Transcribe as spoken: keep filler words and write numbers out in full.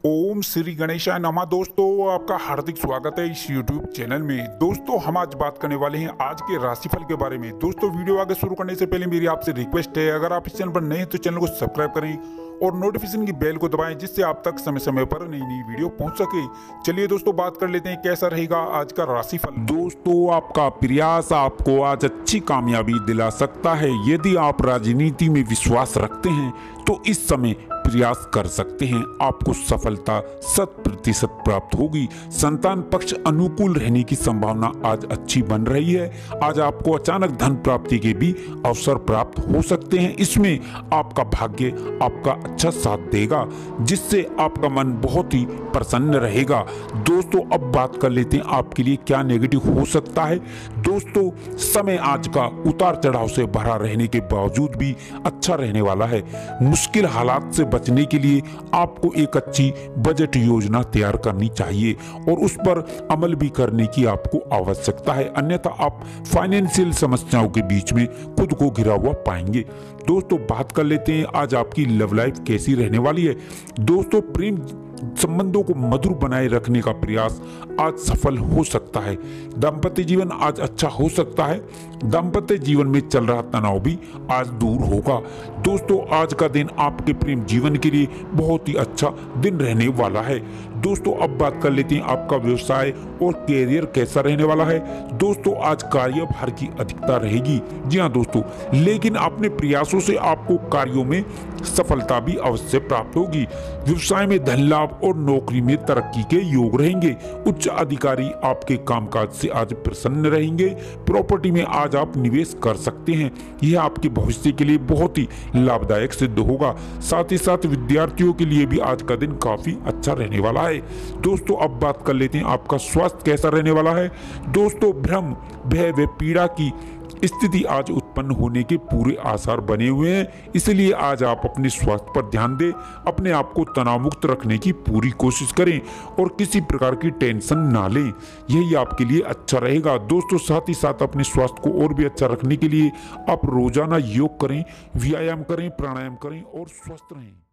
ओम श्री गणेशाय नमः। दोस्तों आपका हार्दिक स्वागत है इस यूट्यूब चैनल में। दोस्तों हम आज बात करने वाले हैं आज के राशिफल के बारे में। दोस्तों वीडियो आगे शुरू करने से पहले मेरी आपसे रिक्वेस्ट है, अगर आप इस चैनल पर नए हैं तो चैनल को सब्सक्राइब करें और नोटिफिकेशन की बेल को दबाएं, जिससे आप तक समय समय पर नई नई वीडियो पहुंच सके। चलिए दोस्तों बात कर लेते हैं कैसा रहेगा आज का राशिफल। दोस्तों आपका प्रयास आपको आज अच्छी कामयाबी दिला सकता है। यदि आप राजनीति में विश्वास रखते हैं तो इस समय प्रयास कर सकते हैं, आपको सफलता शत प्रतिशत प्राप्त होगी। संतान पक्ष अनुकूल रहने की संभावना आज अच्छी बन रही है। आज आपको अचानक धन प्राप्ति के भी अवसर प्राप्त हो सकते हैं। इसमें आपका भाग्य आपका अच्छा साथ देगा, जिससे आपका मन बहुत ही प्रसन्न रहेगा। दोस्तों अब बात कर लेते हैं आपके लिए क्या नेगेटिव हो सकता है। दोस्तों समय आज का उतार चढ़ाव से भरा रहने के बावजूद भी अच्छा रहने वाला है। मुश्किल हालात से बचने के लिए आपको एक अच्छी बजट योजना तैयार करनी चाहिए और उस पर अमल भी करने की आपको आवश्यकता है, अन्यथा आप फाइनेंशियल समस्याओं के बीच में खुद को घिरा हुआ पाएंगे। दोस्तों बात कर लेते हैं आज आपकी लव लाइफ कैसी रहने वाली है। दोस्तों प्रेम संबंधों को मधुर बनाए रखने का प्रयास आज सफल हो सकता है। दाम्पत्य जीवन आज अच्छा हो सकता है। दाम्पत्य जीवन में चल रहा तनाव भी आज दूर होगा। दोस्तों आज का दिन आपके प्रेम जीवन के लिए बहुत ही अच्छा दिन रहने वाला है। दोस्तों अब बात कर लेते हैं आपका व्यवसाय और कैरियर कैसा रहने वाला है। दोस्तों आज कार्यभार की अधिकता रहेगी। जी हाँ दोस्तों, लेकिन अपने प्रयासों से आपको कार्यों में सफलता भी अवश्य प्राप्त होगी। व्यवसाय में धन लाभ और नौकरी में तरक्की के योग रहेंगे। उच्च अधिकारी आपके कामकाज से आज प्रसन्न रहेंगे। प्रॉपर्टी में आज आप निवेश कर सकते हैं, यह आपके भविष्य के लिए बहुत ही लाभदायक सिद्ध होगा। साथ ही साथ विद्यार्थियों के लिए भी आज का दिन काफी अच्छा रहने वाला है। दोस्तों अब बात कर लेते हैं आपका स्वास्थ्य कैसा रहने वाला है। दोस्तों भ्रम भय व पीड़ा की स्थिति आज उत्पन्न होने के पूरे आसार बने हुए हैं, इसलिए आज आप अपने स्वास्थ्य पर ध्यान दें। अपने आप को तनाव मुक्त रखने की पूरी कोशिश करें और किसी प्रकार की टेंशन ना लें, यही आपके लिए अच्छा रहेगा। दोस्तों साथ ही साथ अपने स्वास्थ्य को और भी अच्छा रखने के लिए आप रोजाना योग करें, व्यायाम करें, प्राणायाम करें और स्वस्थ रहें।